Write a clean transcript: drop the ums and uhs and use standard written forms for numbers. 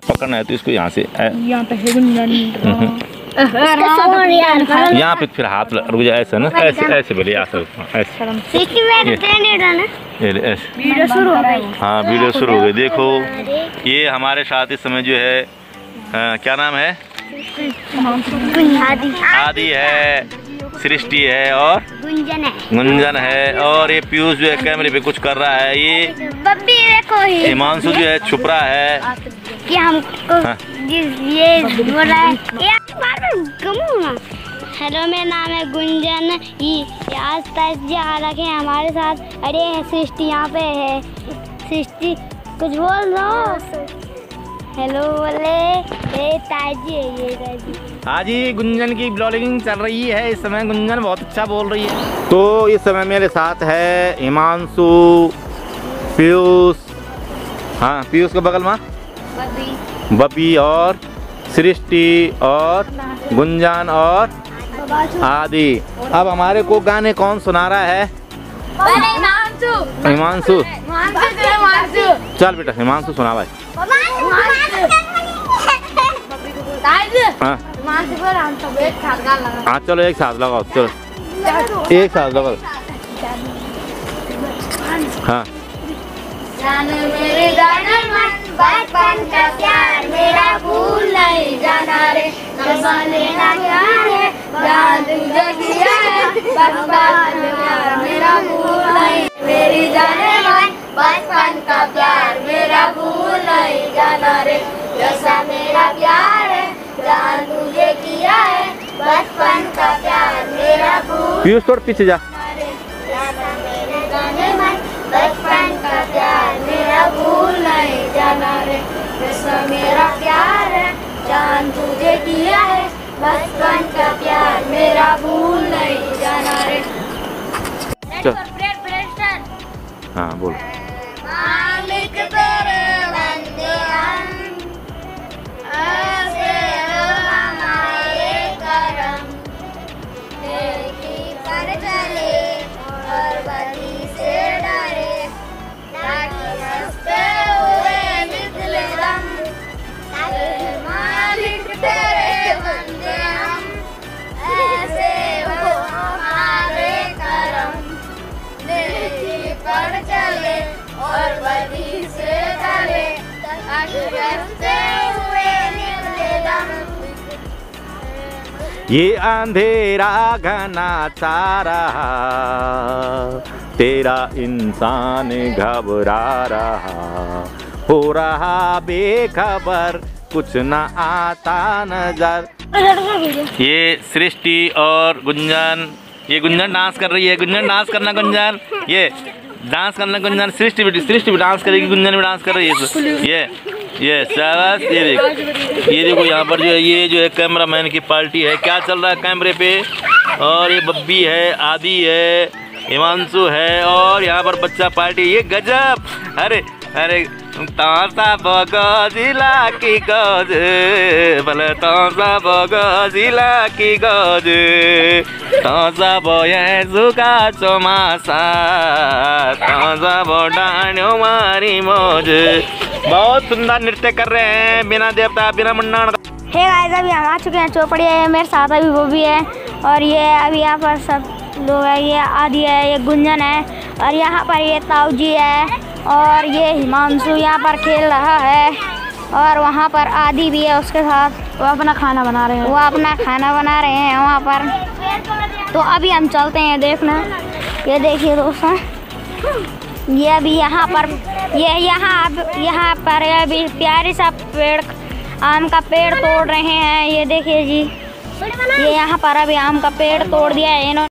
पकड़ना है तो इसको यहाँ से यहाँ पे है गुंजन। यहाँ पे फिर हाथ रुक जाए ऐसे ना, ऐसे ऐसे बोले ऐसे ऐसे। वीडियो शुरू हो गई। हाँ वीडियो शुरू हो गई। देखो ये हमारे साथ इस समय जो है क्या नाम है, आदि है, सृष्टि है और गुंजन है। और ये पीयूष जो है कैमरे पे कुछ कर रहा है। ये बब्बी देखो ही हिमांशु जो है छुप रहा है कि हमको ये बोल रहा है। हेलो मेरा नाम है गुंजन। ये आज तक आ रखे हमारे साथ। अरे सृष्टि यहाँ पे है। सृष्टि कुछ बोल दो। हेलो बोले ताजी है ये ताजी। हाँ जी, गुंजन की ब्लॉगिंग चल रही है इस समय। गुंजन बहुत अच्छा बोल रही है। तो इस समय मेरे साथ है हिमांशु, पीयूष, हाँ पीयूष के बगल में बबी और सृष्टि और गुंजन और आदि। अब हमारे को गाने कौन सुना रहा है? हिमांशु। चल बेटा हिमांशु सुना भाई। हाँ चलो एक साथ लगाओ, चलो एक साथ लगाओ। हाँ जान मेरे बचपन का प्यार मेरा भूल नहीं जाना रे। लेना प्यार है जान तुझे किया है बचपन प्यार मेरा भूल नहीं। मेरी जाने मन बचपन का प्यार मेरा भूल नहीं जाना रे। जैसा मेरा प्यार है जान तुझे किया है बचपन का प्यार मेरा भूल। पीयूष थोड़ा पीछे जा। मेरे जाने मन बचपन का प्यार मेरा भूल नहीं जाना रे। जैसा मेरा प्यार है जान तुझे किया है बचपन का प्यार मेरा भूल नहीं जाना रे। हाँ बोल। मालिक तेरे बंदे हम ऐसे हो हमारे करम। नेकी पर चले और बदी से डरे ताकि हंसते हुए निकले दम। मालिक तेरे बंदे हम ऐसे हो हमारे करम। नेकी पर चले और बदी से डरे ताकि हंसते हुए निकले दम। ये अंधेरा घना सा रहा, तेरा इंसान घबरा रहा, हो रहा बेखबर कुछ न आता नजर। ये सृष्टि और गुंजन, ये गुंजन डांस कर रही है। गुंजन डांस करना, गुंजन ये डांस करना। गुंजन सृष्टि भी डांस करेगी, गुंजन भी डांस कर रही है। ये शाबाश। ये देखो यहाँ पर जो है ये जो है कैमरा मैन की पार्टी है। क्या चल रहा है कैमरे पे? और ये बब्बी है, आदि है, हिमांशु है और यहाँ पर बच्चा पार्टी। ये गजब। अरे अरे तासा बगजिला की गज भले तासा बगजिला की गज तासा बये जुका चोमासा तासा बडाण्यो मारी मौज। बहुत सुंदर नृत्य कर रहे हैं बिना देवता बिना मुंडन। हे गाइस, अभी हम आ चुके हैं चौपड़िया है। मेरे साथ अभी वो भी है और ये अभी यहाँ पर सब लोग है। ये आदि है, ये गुंजन है और यहाँ पर ये ताऊ जी है और ये हिमांशु यहाँ पर खेल रहा है और वहाँ पर आदि भी है उसके साथ। वो अपना खाना बना रहे हैं। वहाँ पर। तो अभी हम चलते हैं देखना। ये देखिए दोस्तों, ये अभी यहाँ पर यहाँ पर अभी प्यारी सा पेड़, आम का पेड़ तोड़ रहे हैं। ये देखिए जी, ये यहाँ पर अभी आम का पेड़ तोड़ दिया है इन्होंने।